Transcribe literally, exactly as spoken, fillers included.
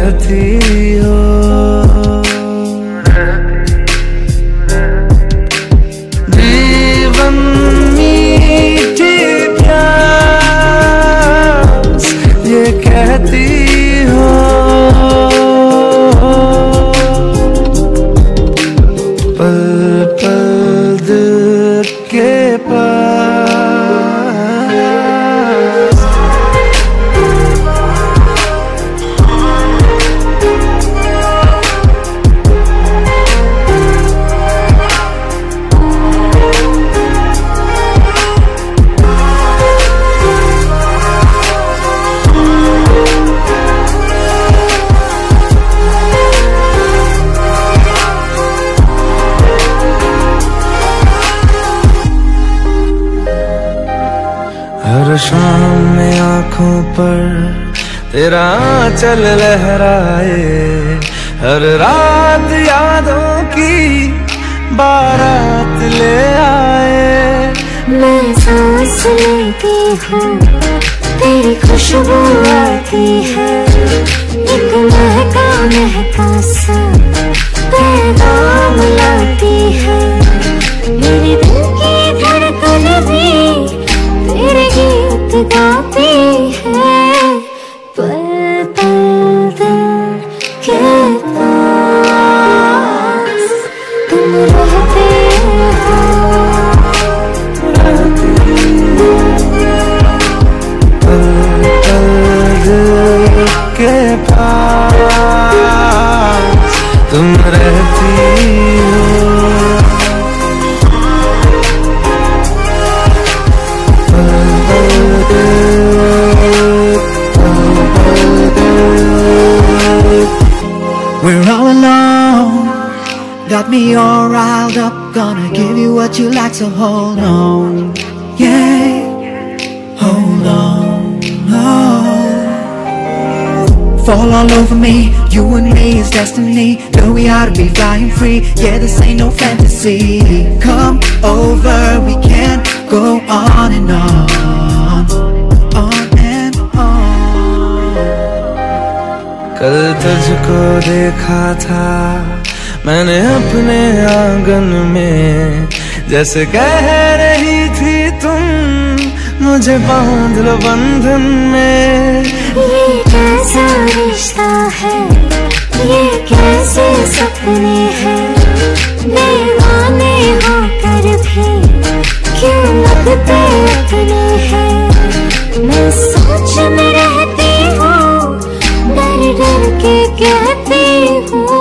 रहती हो। जीवन मीठी प्यास ये कहती हो, पल पल दिल के पास। हर शाम में आँखों पर तेरा आंचल लहराए, हर रात यादों की बारात ले आए। मैं सांस लेती हूँ तेरी खुशबू आती है, एक महका महका सा पैगाम लाती है। मेरे दिल की धड़कन भी तेरे गीत गाती है, पल पल दिल के पास तुम रहते हो। पल पल दिल के पास तुम रहती हो। We're all alone, got me all riled up. Gonna give you what you like, so hold on. Yeah, hold on. Oh. Fall all over me, you and me is destiny. Know we ought to be flying free, yeah, this ain't no fantasy. Come over, we can go on and on, on and on. कल तुझको देखा था मैंने अपने आंगन में, जैसे कह रही थी तुम मुझे बांध लो बंधन में। ये कैसा रिश्ता है, ये कैसे सपने हैं, दीवाने होकर भी क्यों लगते अपने हैं। मैं सोच में रहती हूँ, डर डर के कहती हूँ,